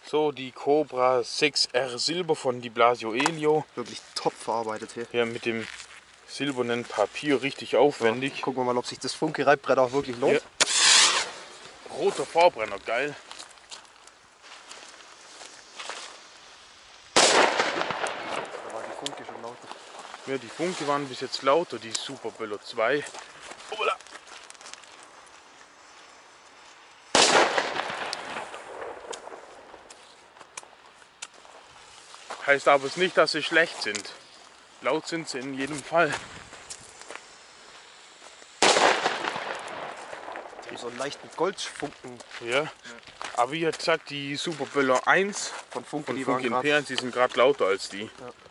So, die Cobra 6R Silber von Di Blasio Elio. Wirklich top verarbeitet hier. Ja, mit dem silbernen Papier richtig aufwendig. Ja, gucken wir mal, ob sich das Funke-Reibbrett auch wirklich lohnt. Ja. Roter Vorbrenner, geil. Da war die Funke schon lauter. Ja, die Funke waren bis jetzt lauter, die Super Böller 2. Hoppala. Heißt aber nicht, dass sie schlecht sind. Laut sind sie in jedem Fall. Die haben so einen leichten Goldfunken Ja. Aber wie gesagt, die Super Böller 1 von Funke, von die Funke waren in P1, die sind gerade lauter als die. ja.